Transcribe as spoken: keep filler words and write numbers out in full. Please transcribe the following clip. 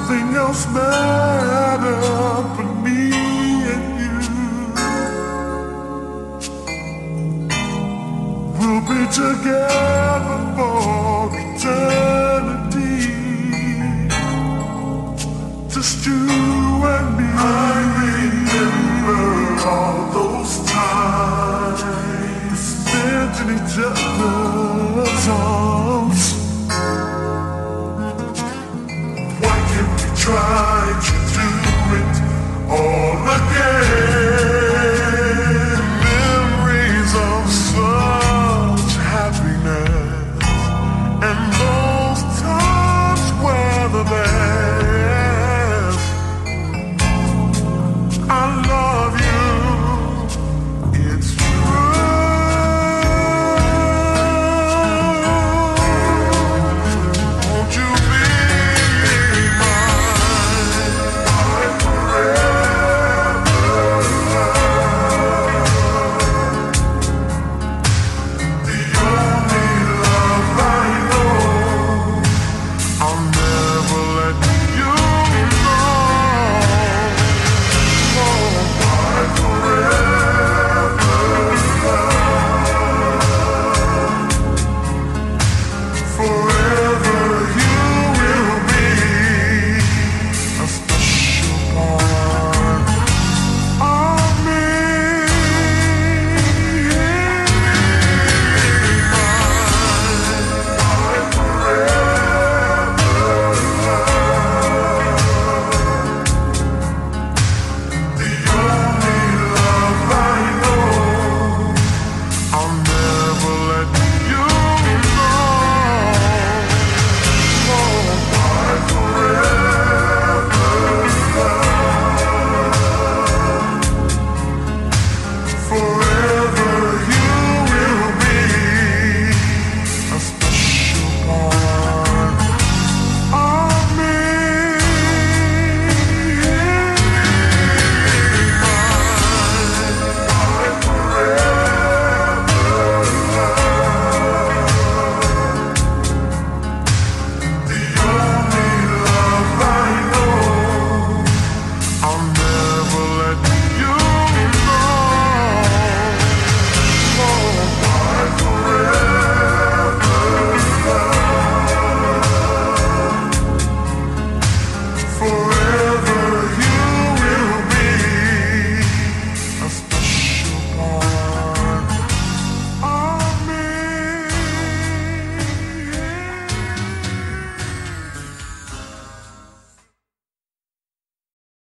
nothing else matters but me and you. We'll be together for eternity, just you and me. I remember all those times spent in each other's arms. Why can't we try to do it all again?